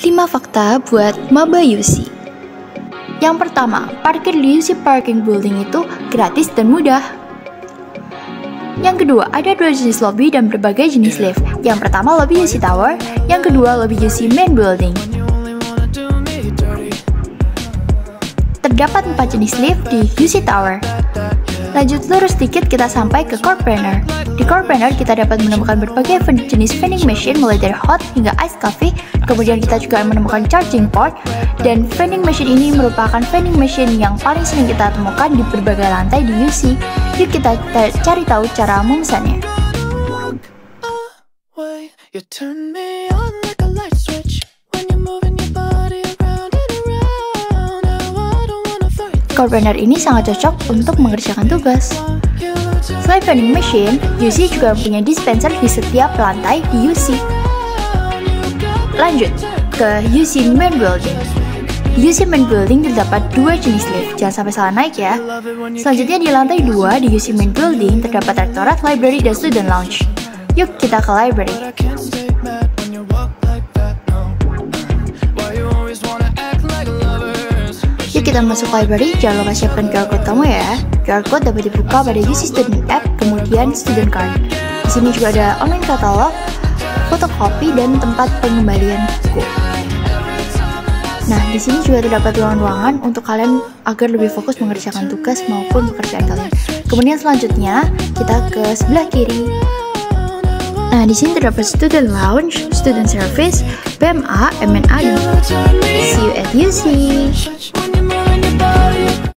5 fakta buat maba UC. Yang pertama, parkir di UC Parking Building itu gratis dan mudah. Yang kedua, ada 2 jenis lobby dan berbagai jenis lift. Yang pertama, lobby UC Tower. Yang kedua, lobby UC Main Building. Terdapat 4 jenis lift di UC Tower. Lanjut lurus sedikit, kita sampai ke Core Planner. Di Core Planner, kita dapat menemukan berbagai jenis vending machine, mulai dari hot hingga ice coffee. Kemudian kita juga menemukan charging port. Dan vending machine ini merupakan vending machine yang paling sering kita temukan di berbagai lantai di UC. Yuk kita cari tahu cara memesannya. Core Planner ini sangat cocok untuk mengerjakan tugas. Selain vending machine, UC juga punya dispenser di setiap lantai di UC. Lanjut ke UC Main Building. Di UC Main Building terdapat 2 jenis lift, jangan sampai salah naik ya. Selanjutnya di lantai 2 di UC Main Building terdapat rektorat, library, dan student lounge. Yuk kita ke library. Yuk kita masuk library, jangan lupa siapkan QR code kamu ya. QR code dapat dibuka pada UC Student App, kemudian Student Card. Di sini juga ada online katalog, fotokopi, dan tempat pengembalian buku. Nah, di sini juga terdapat ruangan-ruangan untuk kalian agar lebih fokus mengerjakan tugas maupun pekerjaan kalian. Kemudian selanjutnya kita ke sebelah kiri. Nah, di sini terdapat Student Lounge, Student Service, PMA, MNA, dan see you at UC.